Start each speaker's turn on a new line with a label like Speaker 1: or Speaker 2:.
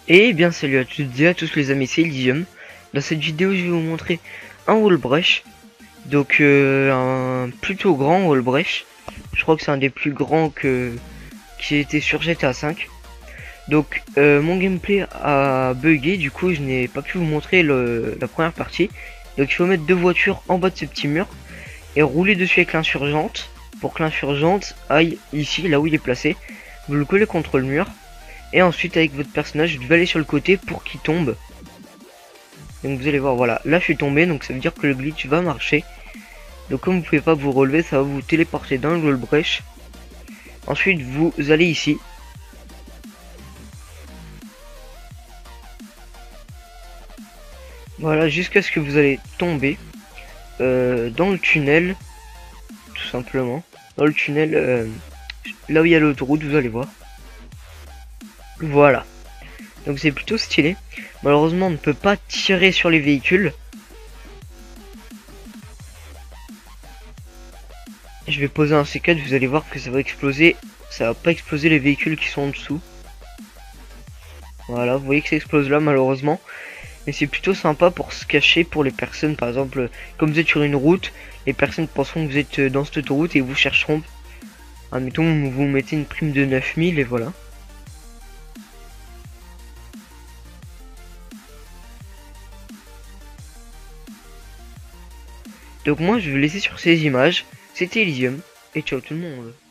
Speaker 1: Et bien salut à toutes et à tous les amis, c'est Elysium. Dans cette vidéo je vais vous montrer un wall brush. Donc un plutôt grand wall brush. Je crois que c'est un des plus grands qui était sur GTA 5. Donc mon gameplay a bugué, du coup je n'ai pas pu vous montrer la première partie. Donc il faut mettre deux voitures en bas de ce petit mur et rouler dessus avec l'insurgente pour que l'insurgente aille ici, là où il est placé. Vous le collez contre le mur. Et ensuite avec votre personnage, vous devez aller sur le côté pour qu'il tombe. Donc vous allez voir, voilà, là je suis tombé, donc ça veut dire que le glitch va marcher. Donc comme vous pouvez pas vous relever, ça va vous téléporter dans le wall brush. Ensuite vous allez ici. Voilà, jusqu'à ce que vous allez tomber dans le tunnel, tout simplement. Dans le tunnel, là où il y a l'autoroute, vous allez voir. Voilà. Donc c'est plutôt stylé. Malheureusement, on ne peut pas tirer sur les véhicules. Je vais poser un C4, vous allez voir que ça va exploser. Ça va pas exploser les véhicules qui sont en dessous. Voilà, vous voyez que ça explose là malheureusement. Mais c'est plutôt sympa pour se cacher pour les personnes. Par exemple, comme vous êtes sur une route, les personnes penseront que vous êtes dans cette autoroute et vous chercheront. Admettons, vous mettez une prime de 9000 et voilà. Donc moi je vais vous laisser sur ces images. C'était Elysium et ciao tout le monde.